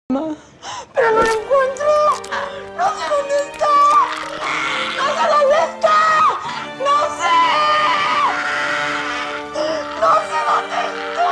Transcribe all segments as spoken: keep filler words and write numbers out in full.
Pero no lo encuentro. No sé dónde está. No sé dónde está. No sé. No sé dónde está.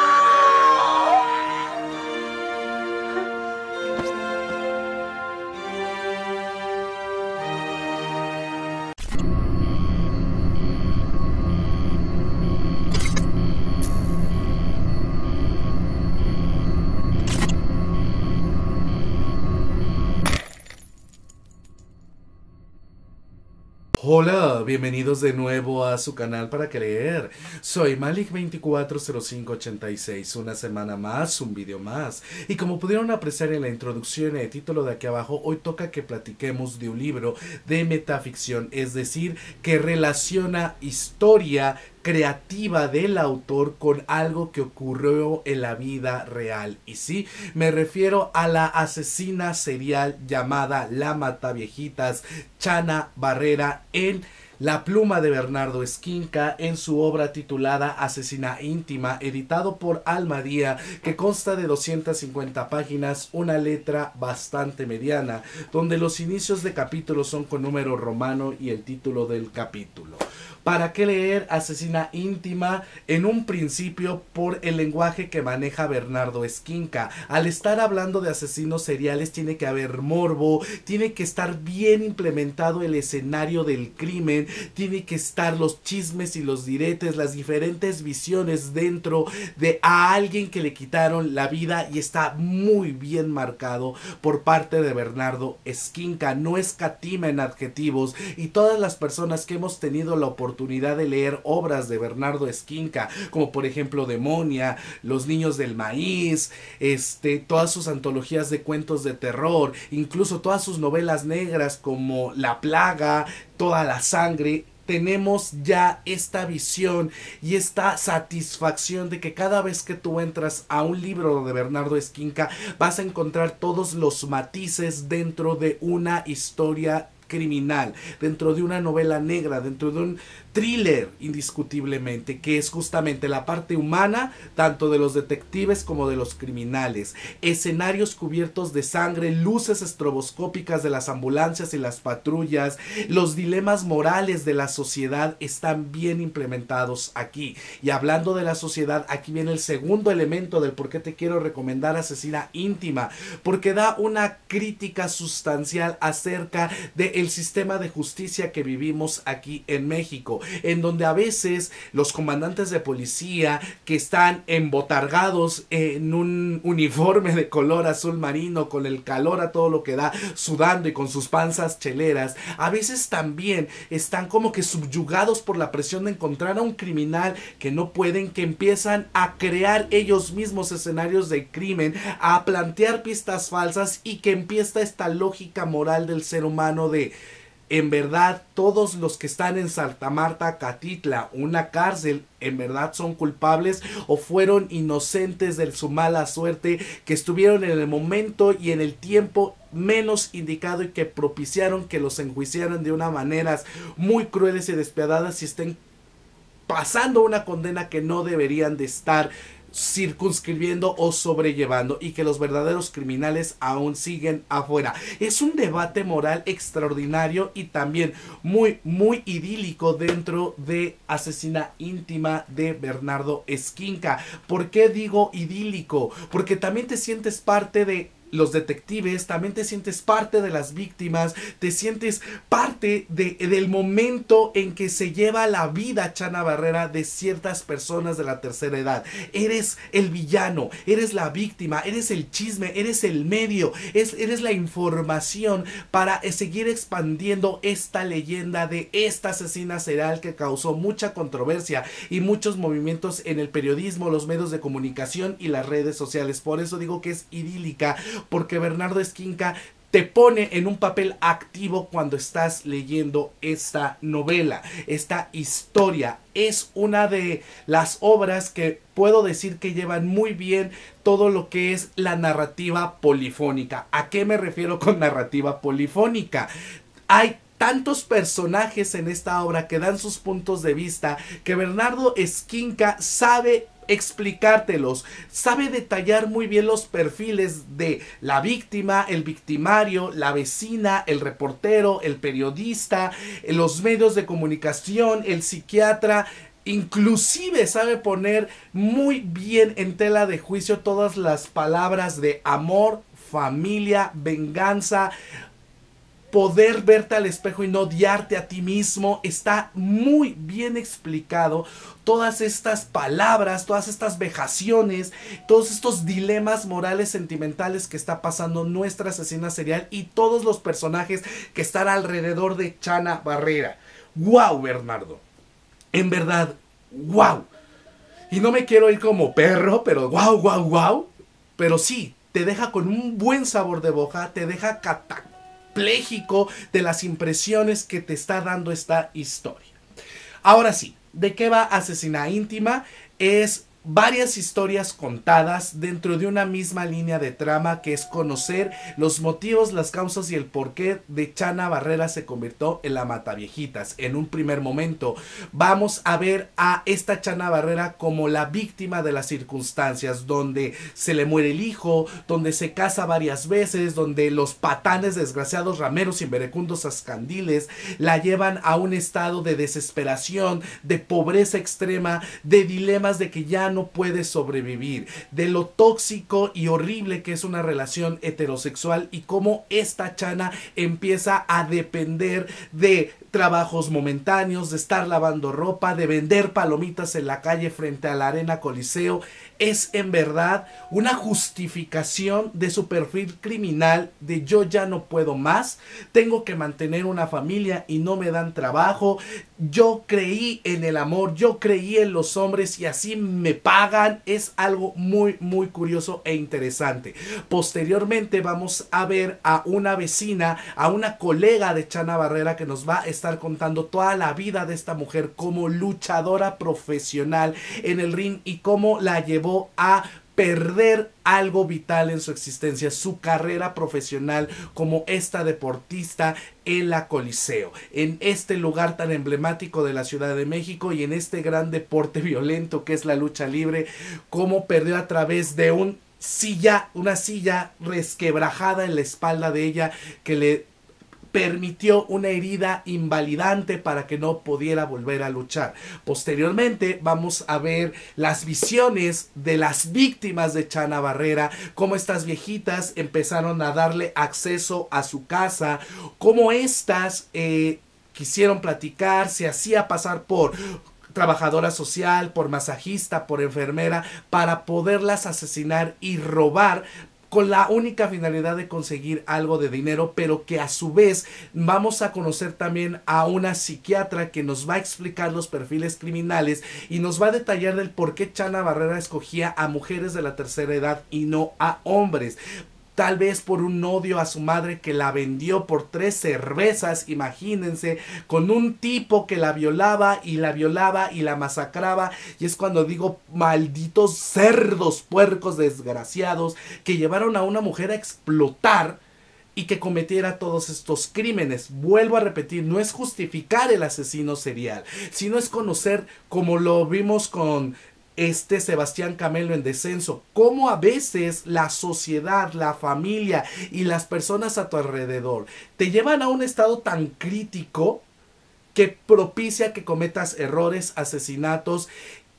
Hola, bienvenidos de nuevo a su canal para creer. Soy Malik veinticuatro cero cinco ochenta y seis, una semana más, un video más. Y como pudieron apreciar en la introducción y el título de aquí abajo, hoy toca que platiquemos de un libro de metaficción, es decir, que relaciona historia creativa del autor con algo que ocurrió en la vida real. Y sí, me refiero a la asesina serial llamada La Mataviejitas, Chana Barrera, en La Pluma de Bernardo Esquinca, en su obra titulada Asesina Íntima, editado por Almadía, que consta de doscientas cincuenta páginas, una letra bastante mediana, donde los inicios de capítulos son con número romano y el título del capítulo. ¿Para qué leer Asesina Íntima? En un principio, por el lenguaje que maneja Bernardo Esquinca. Al estar hablando de asesinos seriales tiene que haber morbo, tiene que estar bien implementado el escenario del crimen, tiene que estar los chismes y los diretes, las diferentes visiones dentro de a alguien que le quitaron la vida, y está muy bien marcado por parte de Bernardo Esquinca. No escatima en adjetivos, y todas las personas que hemos tenido la oportunidad de leer obras de Bernardo Esquinca, como por ejemplo Demonia, Los Niños del Maíz, este, todas sus antologías de cuentos de terror, incluso todas sus novelas negras como La Plaga, Toda la Sangre, tenemos ya esta visión y esta satisfacción de que cada vez que tú entras a un libro de Bernardo Esquinca vas a encontrar todos los matices dentro de una historia criminal, dentro de una novela negra, dentro de un thriller, indiscutiblemente, que es justamente la parte humana tanto de los detectives como de los criminales. Escenarios cubiertos de sangre, luces estroboscópicas de las ambulancias y las patrullas, los dilemas morales de la sociedad están bien implementados aquí. Y hablando de la sociedad, aquí viene el segundo elemento del por qué te quiero recomendar Asesina Íntima, porque da una crítica sustancial acerca del sistema de justicia que vivimos aquí en México, en donde a veces los comandantes de policía que están embotargados en un uniforme de color azul marino, con el calor a todo lo que da, sudando y con sus panzas cheleras, a veces también están como que subyugados por la presión de encontrar a un criminal que no pueden, que empiezan a crear ellos mismos escenarios de crimen, a plantear pistas falsas, y que empieza esta lógica moral del ser humano de: en verdad, todos los que están en Santa Marta, Catitla, una cárcel, en verdad son culpables o fueron inocentes de su mala suerte, que estuvieron en el momento y en el tiempo menos indicado y que propiciaron que los enjuiciaran de una manera muy crueles y despiadadas y estén pasando una condena que no deberían de estar circunscribiendo o sobrellevando, y que los verdaderos criminales aún siguen afuera. Es un debate moral extraordinario y también muy muy idílico dentro de Asesina Íntima de Bernardo Esquinca. ¿Por qué digo idílico? Porque también te sientes parte de los detectives, también te sientes parte de las víctimas, te sientes parte de, del momento en que se lleva la vida Chana Barrera de ciertas personas de la tercera edad. Eres el villano, eres la víctima, eres el chisme, eres el medio, es, eres la información para seguir expandiendo esta leyenda de esta asesina serial que causó mucha controversia y muchos movimientos en el periodismo, los medios de comunicación y las redes sociales. Por eso digo que es idílica, porque Bernardo Esquinca te pone en un papel activo cuando estás leyendo esta novela, esta historia. Es una de las obras que puedo decir que llevan muy bien todo lo que es la narrativa polifónica. ¿A qué me refiero con narrativa polifónica? Hay tantos personajes en esta obra que dan sus puntos de vista, que Bernardo Esquinca sabe explicártelos, sabe detallar muy bien los perfiles de la víctima, el victimario, la vecina, el reportero, el periodista, los medios de comunicación, el psiquiatra. Inclusive sabe poner muy bien en tela de juicio todas las palabras de amor, familia, venganza, poder verte al espejo y no odiarte a ti mismo. Está muy bien explicado todas estas palabras, todas estas vejaciones, todos estos dilemas morales sentimentales que está pasando nuestra asesina serial y todos los personajes que están alrededor de Chana Barrera. ¡Wow, Bernardo! En verdad, wow. Y no me quiero ir como perro, pero wow, wow, wow. Pero sí, te deja con un buen sabor de boca, te deja catapléjico de las impresiones que te está dando esta historia. Ahora sí, ¿de qué va Asesina Íntima? Es varias historias contadas dentro de una misma línea de trama, que es conocer los motivos, las causas y el porqué de Chana Barrera se convirtió en la Mataviejitas. En un primer momento vamos a ver a esta Chana Barrera como la víctima de las circunstancias, donde se le muere el hijo, donde se casa varias veces, donde los patanes desgraciados, rameros y verecundos ascandiles la llevan a un estado de desesperación, de pobreza extrema, de dilemas de que ya no no puede sobrevivir, de lo tóxico y horrible que es una relación heterosexual y cómo esta Chana empieza a depender de trabajos momentáneos, de estar lavando ropa, de vender palomitas en la calle frente a la Arena Coliseo. Es en verdad una justificación de su perfil criminal de yo ya no puedo más, tengo que mantener una familia y no me dan trabajo, yo creí en el amor, yo creí en los hombres y así me pagan. Es algo muy muy curioso e interesante. Posteriormente vamos a ver a una vecina, a una colega de Chana Barrera, que nos va a estar contando toda la vida de esta mujer como luchadora profesional en el ring y cómo la llevó a perder algo vital en su existencia, su carrera profesional como esta deportista en la Coliseo, en este lugar tan emblemático de la Ciudad de México y en este gran deporte violento que es la lucha libre, cómo perdió a través de un silla, una silla resquebrajada en la espalda de ella que le permitió una herida invalidante para que no pudiera volver a luchar. Posteriormente vamos a ver las visiones de las víctimas de Chana Barrera, cómo estas viejitas empezaron a darle acceso a su casa, cómo estas eh, quisieron platicar, se hacía pasar por trabajadora social, por masajista, por enfermera, para poderlas asesinar y robar, con la única finalidad de conseguir algo de dinero, pero que a su vez vamos a conocer también a una psiquiatra que nos va a explicar los perfiles criminales y nos va a detallar del por qué Chana Barrera escogía a mujeres de la tercera edad y no a hombres. Tal vez por un odio a su madre que la vendió por tres cervezas, imagínense, con un tipo que la violaba y la violaba y la masacraba. Y es cuando digo, malditos cerdos, puercos, desgraciados, que llevaron a una mujer a explotar y que cometiera todos estos crímenes. Vuelvo a repetir, no es justificar el asesino serial, sino es conocer, como lo vimos con este Sebastián Camelo en Descenso, cómo a veces la sociedad, la familia y las personas a tu alrededor te llevan a un estado tan crítico que propicia que cometas errores, asesinatos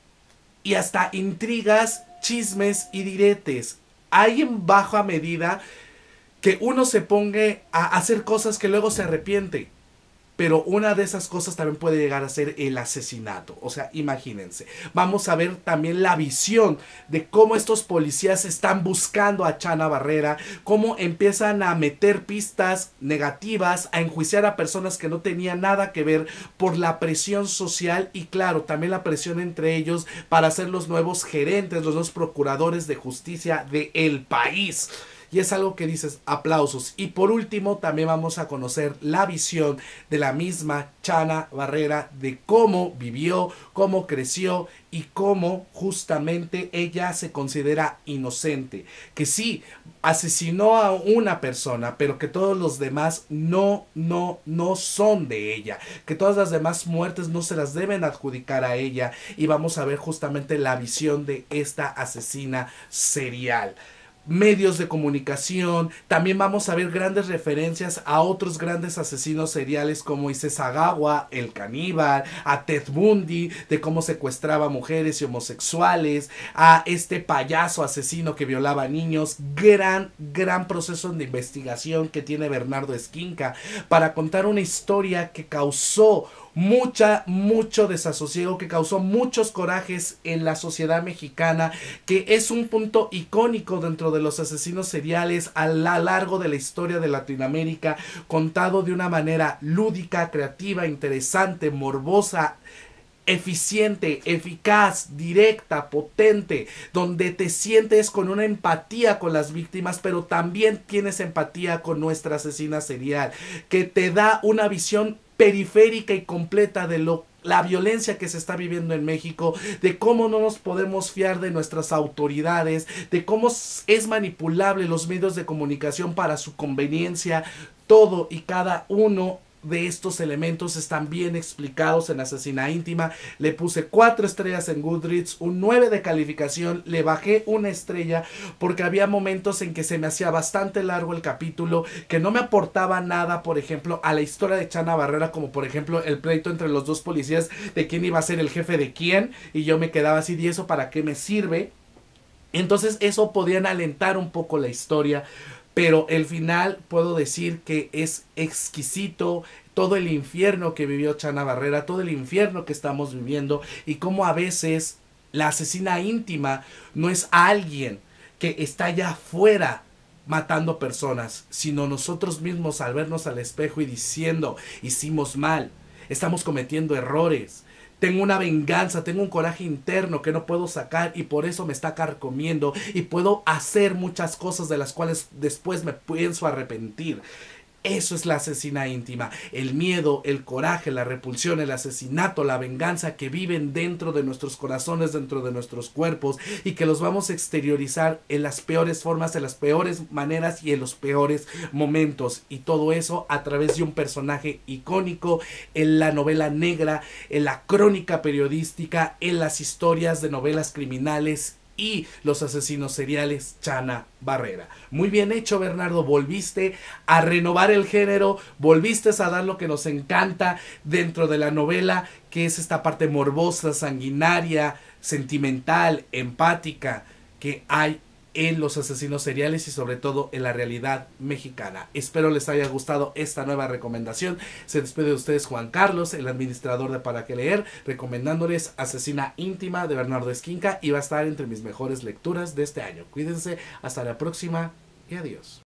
y hasta intrigas, chismes y diretes. Hay en baja medida que uno se ponga a hacer cosas que luego se arrepiente. Pero una de esas cosas también puede llegar a ser el asesinato. O sea, imagínense. Vamos a ver también la visión de cómo estos policías están buscando a Chana Barrera, cómo empiezan a meter pistas negativas, a enjuiciar a personas que no tenían nada que ver por la presión social y claro, también la presión entre ellos para ser los nuevos gerentes, los nuevos procuradores de justicia del país. y es algo que dices aplausos. Y por último también vamos a conocer la visión de la misma Chana Barrera, de cómo vivió, cómo creció y cómo justamente ella se considera inocente, que sí asesinó a una persona, pero que todos los demás no, no, no son de ella, que todas las demás muertes no se las deben adjudicar a ella, y vamos a ver justamente la visión de esta asesina serial. Medios de comunicación, también vamos a ver grandes referencias a otros grandes asesinos seriales como Isesagawa, el caníbal, a Ted Bundy, de cómo secuestraba mujeres y homosexuales, a este payaso asesino que violaba niños. Gran, gran proceso de investigación que tiene Bernardo Esquinca para contar una historia que causó mucha, mucho desasosiego, que causó muchos corajes en la sociedad mexicana, que es un punto icónico dentro de los asesinos seriales a lo largo de la historia de Latinoamérica, contado de una manera lúdica, creativa, interesante, morbosa, eficiente, eficaz, directa, potente, donde te sientes con una empatía con las víctimas, pero también tienes empatía con nuestra asesina serial, que te da una visión periférica y completa de lo la violencia que se está viviendo en México, de cómo no nos podemos fiar de nuestras autoridades, de cómo es manipulable los medios de comunicación para su conveniencia. Todo y cada uno de estos elementos están bien explicados en Asesina Íntima. Le puse cuatro estrellas en Goodreads, un nueve de calificación, le bajé una estrella porque había momentos en que se me hacía bastante largo el capítulo, que no me aportaba nada, por ejemplo, a la historia de Chana Barrera, como por ejemplo el pleito entre los dos policías de quién iba a ser el jefe de quién, y yo me quedaba así, ¿y eso para qué me sirve? Entonces eso podían alentar un poco la historia, pero el final puedo decir que es exquisito. Todo el infierno que vivió Chana Barrera, todo el infierno que estamos viviendo, y cómo a veces la asesina íntima no es alguien que está allá afuera matando personas, sino nosotros mismos al vernos al espejo y diciendo, hicimos mal, estamos cometiendo errores, tengo una venganza, tengo un coraje interno que no puedo sacar y por eso me está carcomiendo y puedo hacer muchas cosas de las cuales después me pienso arrepentir. Eso es la asesina íntima, el miedo, el coraje, la repulsión, el asesinato, la venganza que viven dentro de nuestros corazones, dentro de nuestros cuerpos, y que los vamos a exteriorizar en las peores formas, en las peores maneras y en los peores momentos, y todo eso a través de un personaje icónico en la novela negra, en la crónica periodística, en las historias de novelas criminales y los asesinos seriales, Chana Barrera. Muy bien hecho, Bernardo, volviste a renovar el género, volviste a dar lo que nos encanta dentro de la novela, que es esta parte morbosa, sanguinaria, sentimental, empática que hay en los asesinos seriales y sobre todo en la realidad mexicana. Espero les haya gustado esta nueva recomendación. Se despide de ustedes Juan Carlos, el administrador de Para Qué Leer, recomendándoles Asesina Íntima de Bernardo Esquinca, y va a estar entre mis mejores lecturas de este año. Cuídense, hasta la próxima y adiós.